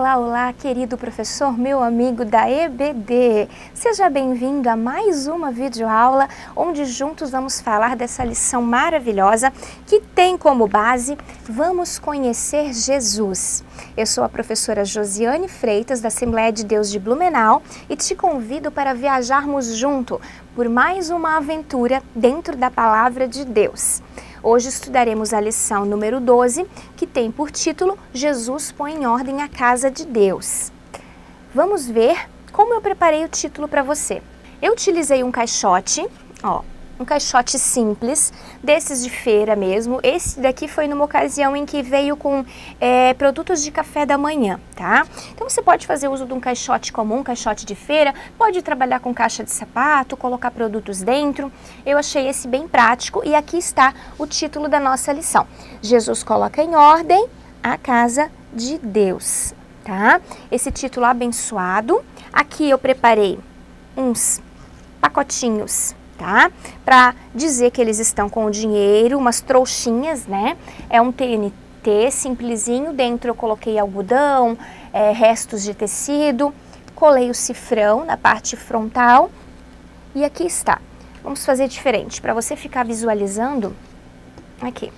Olá, olá, querido professor, meu amigo da EBD. Seja bem-vindo a mais uma videoaula, onde juntos vamos falar dessa lição maravilhosa que tem como base Vamos Conhecer Jesus. Eu sou a professora Josiane Freitas, da Assembleia de Deus de Blumenau, e te convido para viajarmos junto por mais uma aventura dentro da Palavra de Deus. Hoje estudaremos a lição número 12, que tem por título Jesus põe em ordem a casa de Deus. Vamos ver como eu preparei o título para você. Eu utilizei um caixote, um caixote simples, desses de feira mesmo. Esse daqui foi numa ocasião em que veio com produtos de café da manhã, tá? Então você pode fazer uso de um caixote comum, um caixote de feira, pode trabalhar com caixa de sapato, colocar produtos dentro. Eu achei esse bem prático e aqui está o título da nossa lição. Jesus coloca em ordem a casa de Deus, tá? Esse título abençoado. Aqui eu preparei uns pacotinhos, tá? Para dizer que eles estão com o dinheiro, umas trouxinhas, né? É um TNT simplesinho, dentro eu coloquei algodão, restos de tecido, colei o cifrão na parte frontal e aqui está. Vamos fazer diferente, para você ficar visualizando aqui.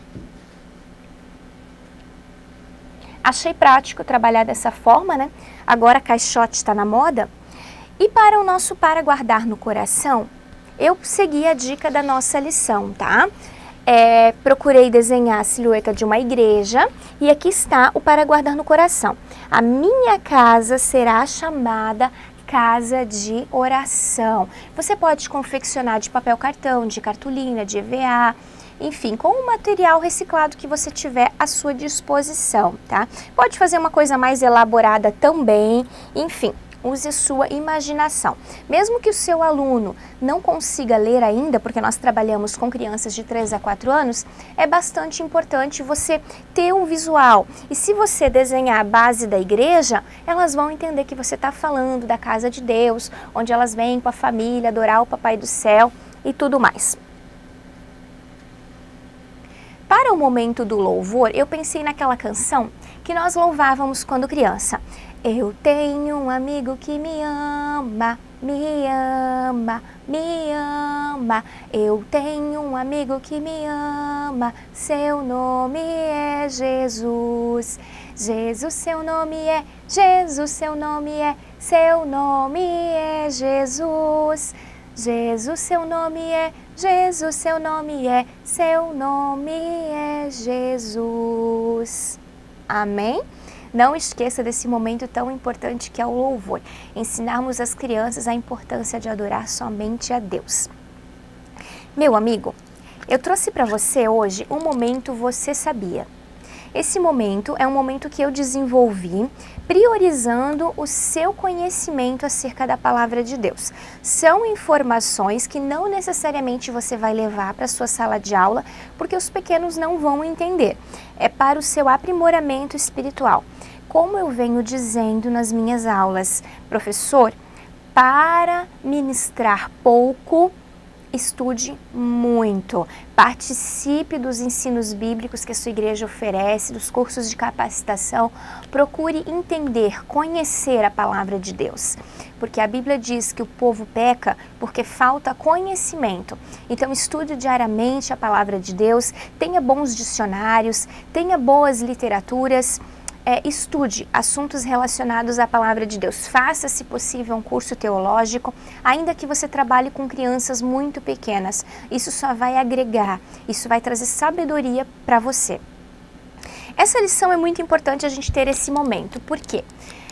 Achei prático trabalhar dessa forma, né? Agora caixote está na moda. E para o nosso para guardar no coração, eu segui a dica da nossa lição, tá? Procurei desenhar a silhueta de uma igreja e aqui está o para guardar no coração. A minha casa será chamada casa de oração. Você pode confeccionar de papel cartão, de cartolina, de EVA, enfim, com o material reciclado que você tiver à sua disposição, tá? Pode fazer uma coisa mais elaborada também, enfim. Use a sua imaginação. Mesmo que o seu aluno não consiga ler ainda, porque nós trabalhamos com crianças de 3 a 4 anos, é bastante importante você ter um visual. E se você desenhar a base da igreja, elas vão entender que você está falando da casa de Deus, onde elas vêm com a família adorar o Papai do Céu e tudo mais. Para o momento do louvor, eu pensei naquela canção que nós louvávamos quando criança. Eu tenho um amigo que me ama, me ama, me ama. Eu tenho um amigo que me ama, seu nome é Jesus. Jesus, seu nome é, Jesus, seu nome é, seu nome é Jesus. Jesus, seu nome é, Jesus, seu nome é, seu nome é Jesus. Amém? Não esqueça desse momento tão importante que é o louvor. Ensinarmos as crianças a importância de adorar somente a Deus. Meu amigo, eu trouxe para você hoje um momento Você Sabia? Esse momento é um momento que eu desenvolvi priorizando o seu conhecimento acerca da Palavra de Deus. São informações que não necessariamente você vai levar para a sua sala de aula, porque os pequenos não vão entender. É para o seu aprimoramento espiritual. Como eu venho dizendo nas minhas aulas, professor, para ministrar pouco, estude muito, participe dos ensinos bíblicos que a sua igreja oferece, dos cursos de capacitação, procure entender, conhecer a palavra de Deus, porque a Bíblia diz que o povo peca porque falta conhecimento. Então estude diariamente a palavra de Deus, tenha bons dicionários, tenha boas literaturas, estude assuntos relacionados à palavra de Deus. Faça, se possível, um curso teológico, ainda que você trabalhe com crianças muito pequenas. Isso só vai agregar, isso vai trazer sabedoria para você. Essa lição é muito importante a gente ter esse momento. Por quê?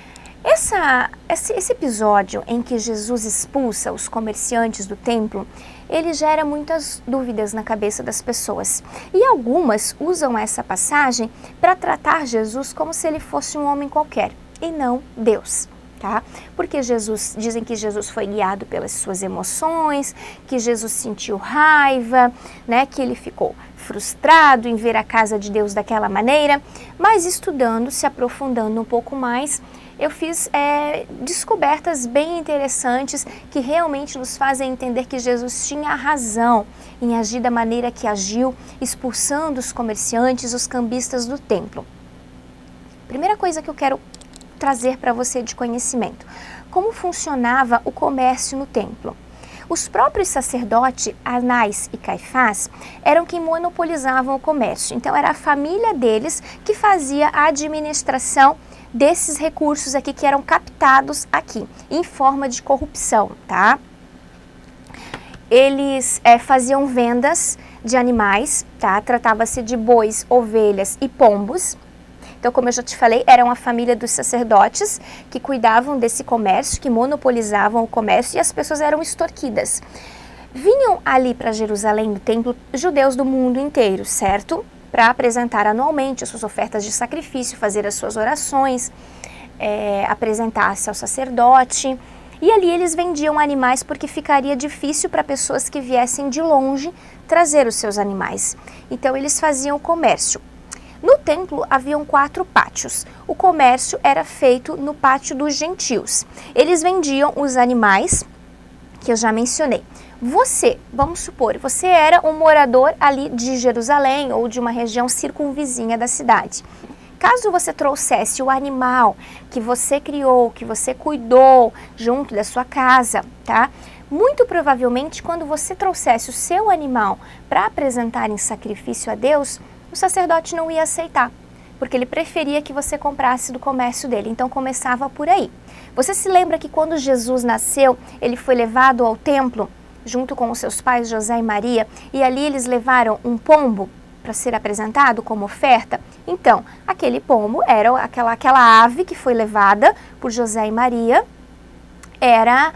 Esse episódio em que Jesus expulsa os comerciantes do templo, ele gera muitas dúvidas na cabeça das pessoas. E algumas usam essa passagem para tratar Jesus como se ele fosse um homem qualquer e não Deus, tá? Porque dizem que Jesus foi guiado pelas suas emoções, que Jesus sentiu raiva, né? Que ele ficou frustrado em ver a casa de Deus daquela maneira. Mas estudando, se aprofundando um pouco mais, eu fiz descobertas bem interessantes que realmente nos fazem entender que Jesus tinha razão em agir da maneira que agiu, expulsando os comerciantes, os cambistas do templo. Primeira coisa que eu quero trazer para você de conhecimento. Como funcionava o comércio no templo? Os próprios sacerdotes, Anás e Caifás, eram quem monopolizavam o comércio. Então era a família deles que fazia a administração desses recursos aqui que eram captados aqui, em forma de corrupção, tá? Eles faziam vendas de animais, tá? Tratava-se de bois, ovelhas e pombos. Então, como eu já te falei, eram a família dos sacerdotes que cuidavam desse comércio, que monopolizavam o comércio e as pessoas eram extorquidas. Vinham ali para Jerusalém, no templo, judeus do mundo inteiro, certo? Para apresentar anualmente as suas ofertas de sacrifício, fazer as suas orações, apresentar-se ao sacerdote. E ali eles vendiam animais porque ficaria difícil para pessoas que viessem de longe trazer os seus animais. Então eles faziam o comércio. No templo haviam 4 pátios. O comércio era feito no pátio dos gentios. Eles vendiam os animais que eu já mencionei. Você, vamos supor, você era um morador ali de Jerusalém ou de uma região circunvizinha da cidade. Caso você trouxesse o animal que você criou, que você cuidou junto da sua casa, tá? Muito provavelmente, quando você trouxesse o seu animal para apresentar em sacrifício a Deus, o sacerdote não ia aceitar, porque ele preferia que você comprasse do comércio dele. Então começava por aí. Você se lembra que quando Jesus nasceu, ele foi levado ao templo, junto com os seus pais José e Maria, e ali eles levaram um pombo para ser apresentado como oferta? Então, aquele pombo era aquela ave que foi levada por José e Maria, era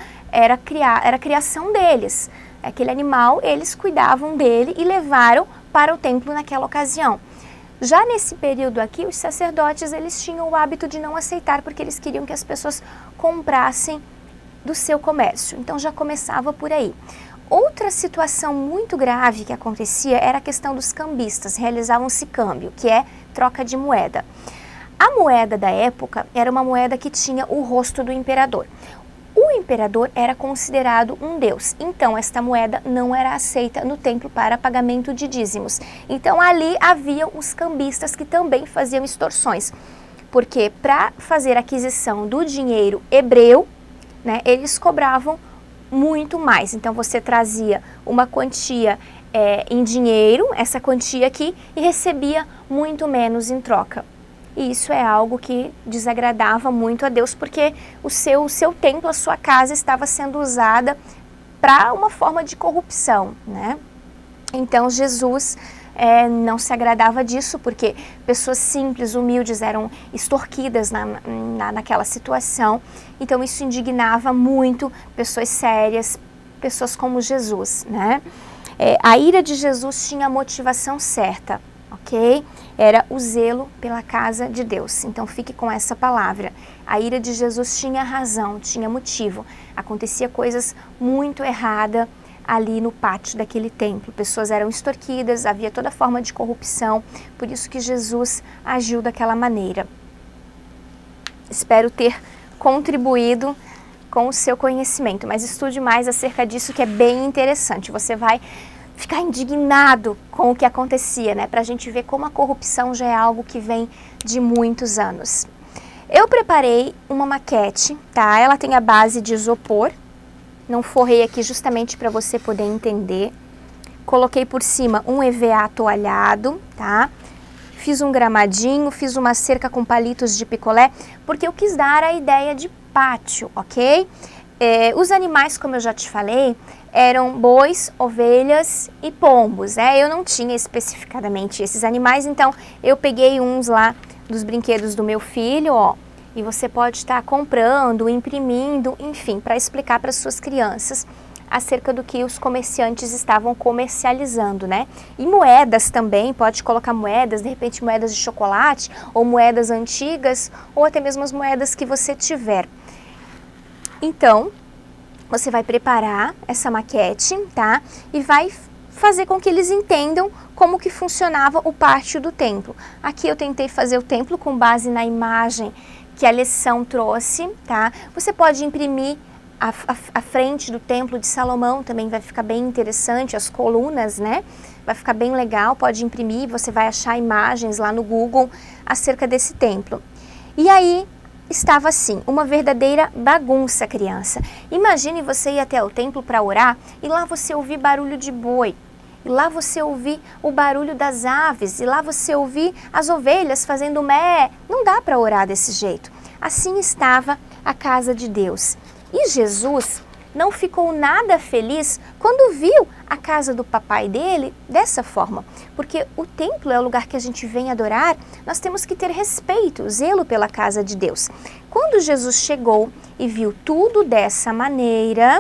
a criação deles. Aquele animal, eles cuidavam dele e levaram para o templo naquela ocasião. Já nesse período aqui, os sacerdotes, eles tinham o hábito de não aceitar, porque eles queriam que as pessoas comprassem do seu comércio. Então já começava por aí. Outra situação muito grave que acontecia era a questão dos cambistas. Realizavam-se câmbio, que é troca de moeda. A moeda da época era uma moeda que tinha o rosto do imperador. O imperador era considerado um deus, então esta moeda não era aceita no templo para pagamento de dízimos. Então ali haviam os cambistas que também faziam extorsões, porque para fazer aquisição do dinheiro hebreu, né, eles cobravam muito mais. Então você trazia uma quantia em dinheiro, essa quantia aqui, e recebia muito menos em troca. E isso é algo que desagradava muito a Deus, porque o seu templo, a sua casa estava sendo usada para uma forma de corrupção, né? Então Jesus não se agradava disso, porque pessoas simples, humildes eram extorquidas naquela situação. Então isso indignava muito pessoas sérias, pessoas como Jesus, né? A ira de Jesus tinha a motivação certa, ok? Era o zelo pela casa de Deus. Então fique com essa palavra. A ira de Jesus tinha razão, tinha motivo. Acontecia coisas muito erradas ali no pátio daquele templo. Pessoas eram extorquidas, havia toda forma de corrupção. Por isso que Jesus agiu daquela maneira. Espero ter contribuído com o seu conhecimento, mas estude mais acerca disso, que é bem interessante. Você vai ficar indignado com o que acontecia, né? Para a gente ver como a corrupção já é algo que vem de muitos anos. Eu preparei uma maquete, tá? Ela tem a base de isopor. Não forrei aqui justamente para você poder entender. Coloquei por cima um EVA toalhado, tá? Fiz um gramadinho, fiz uma cerca com palitos de picolé, porque eu quis dar a ideia de pátio, ok? Os animais, como eu já te falei, eram bois, ovelhas e pombos, né? Eu não tinha especificadamente esses animais, então eu peguei uns lá dos brinquedos do meu filho, ó, e você pode estar comprando, imprimindo, enfim, para explicar para suas crianças acerca do que os comerciantes estavam comercializando, né? E moedas também, pode colocar moedas, de repente moedas de chocolate, ou moedas antigas, ou até mesmo as moedas que você tiver. Então, você vai preparar essa maquete, tá? E vai fazer com que eles entendam como que funcionava o pátio do templo. Aqui eu tentei fazer o templo com base na imagem que a lição trouxe, tá? Você pode imprimir a frente do templo de Salomão, também vai ficar bem interessante, as colunas, né? Vai ficar bem legal, pode imprimir, você vai achar imagens lá no Google acerca desse templo. E aí, estava assim, uma verdadeira bagunça, criança. Imagine você ir até o templo para orar e lá você ouvir barulho de boi. E lá você ouvir o barulho das aves, e lá você ouvir as ovelhas fazendo mé. Não dá para orar desse jeito. Assim estava a casa de Deus. E Jesus não ficou nada feliz quando viu a casa do papai dele dessa forma. Porque o templo é o lugar que a gente vem adorar, nós temos que ter respeito, zelo pela casa de Deus. Quando Jesus chegou e viu tudo dessa maneira,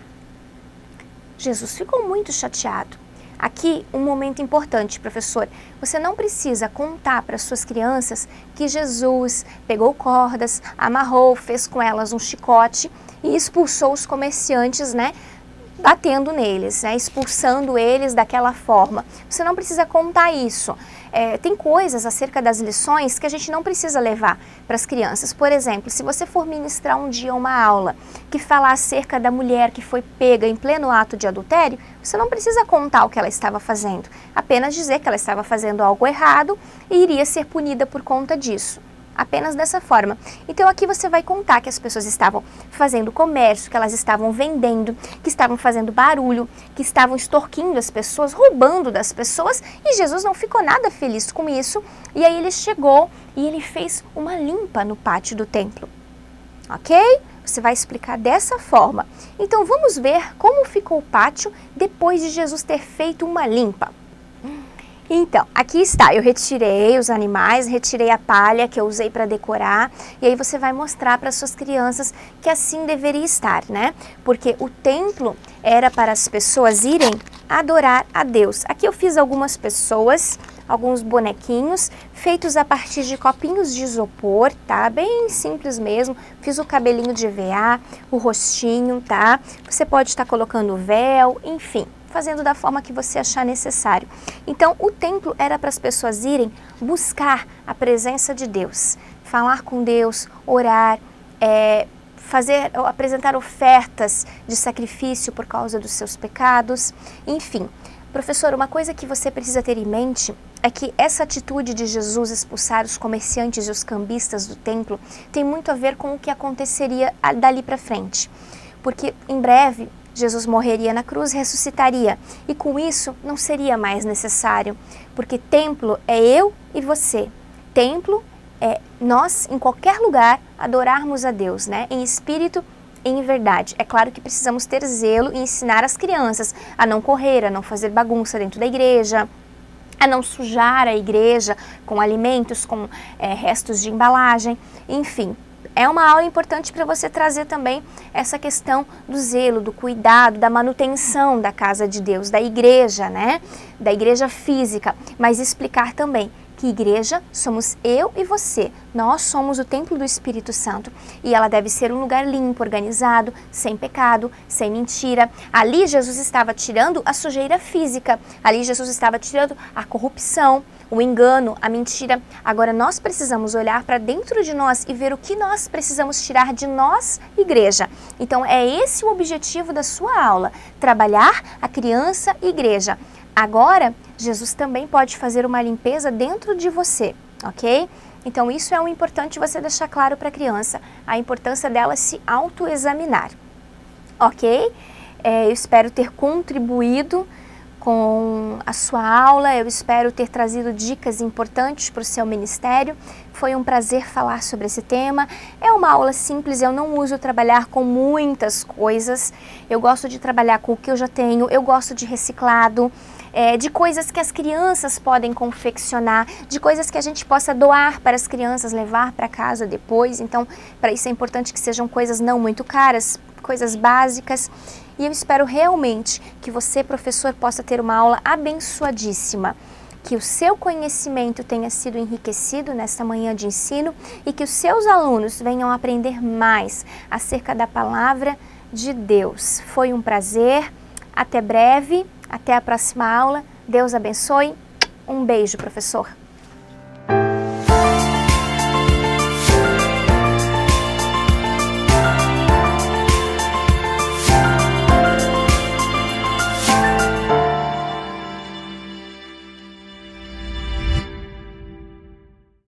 Jesus ficou muito chateado. Aqui, um momento importante, professor. Você não precisa contar para suas crianças que Jesus pegou cordas, amarrou, fez com elas um chicote e expulsou os comerciantes, né? Batendo neles, né, expulsando eles daquela forma. Você não precisa contar isso. Tem coisas acerca das lições que a gente não precisa levar para as crianças. Por exemplo, se você for ministrar um dia uma aula que falar acerca da mulher que foi pega em pleno ato de adultério, você não precisa contar o que ela estava fazendo. Apenas dizer que ela estava fazendo algo errado e iria ser punida por conta disso. Apenas dessa forma. Então aqui você vai contar que as pessoas estavam fazendo comércio, que elas estavam vendendo, que estavam fazendo barulho, que estavam extorquindo as pessoas, roubando das pessoas, e Jesus não ficou nada feliz com isso. E aí ele chegou e ele fez uma limpa no pátio do templo. Ok? Você vai explicar dessa forma. Então vamos ver como ficou o pátio depois de Jesus ter feito uma limpa. Então, aqui está, eu retirei os animais, retirei a palha que eu usei para decorar, e aí você vai mostrar para suas crianças que assim deveria estar, né? Porque o templo era para as pessoas irem adorar a Deus. Aqui eu fiz algumas pessoas, alguns bonequinhos, feitos a partir de copinhos de isopor, tá? Bem simples mesmo. Fiz o cabelinho de EVA, o rostinho, tá? Você pode estar colocando véu, enfim, fazendo da forma que você achar necessário. Então, o templo era para as pessoas irem buscar a presença de Deus, falar com Deus, orar, apresentar ofertas de sacrifício por causa dos seus pecados, enfim. Professor, uma coisa que você precisa ter em mente é que essa atitude de Jesus expulsar os comerciantes e os cambistas do templo tem muito a ver com o que aconteceria dali para frente. Porque em breve Jesus morreria na cruz, ressuscitaria, e com isso não seria mais necessário, porque templo é eu e você. Templo é nós, em qualquer lugar, adorarmos a Deus, né? Em espírito e em verdade. É claro que precisamos ter zelo e ensinar as crianças a não correr, a não fazer bagunça dentro da igreja, a não sujar a igreja com alimentos, com restos de embalagem, enfim. É uma aula importante para você trazer também essa questão do zelo, do cuidado, da manutenção da casa de Deus, da igreja, né? Da igreja física, mas explicar também que igreja somos eu e você. Nós somos o templo do Espírito Santo e ela deve ser um lugar limpo, organizado, sem pecado, sem mentira. Ali Jesus estava tirando a sujeira física, ali Jesus estava tirando a corrupção, o engano, a mentira. Agora nós precisamos olhar para dentro de nós e ver o que nós precisamos tirar de nós, igreja. Então é esse o objetivo da sua aula, trabalhar a criança e igreja. Agora, Jesus também pode fazer uma limpeza dentro de você, ok? Então isso é o importante você deixar claro para a criança, a importância dela se autoexaminar, ok? Eu espero ter contribuído com a sua aula, eu espero ter trazido dicas importantes para o seu ministério. Foi um prazer falar sobre esse tema. É uma aula simples, eu não uso trabalhar com muitas coisas. Eu gosto de trabalhar com o que eu já tenho, eu gosto de reciclado, de coisas que as crianças podem confeccionar, de coisas que a gente possa doar para as crianças, levar para casa depois. Então, para isso é importante que sejam coisas não muito caras, coisas básicas. E eu espero realmente que você, professor, possa ter uma aula abençoadíssima, que o seu conhecimento tenha sido enriquecido nesta manhã de ensino e que os seus alunos venham aprender mais acerca da palavra de Deus. Foi um prazer, até breve, até a próxima aula. Deus abençoe. Um beijo, professor.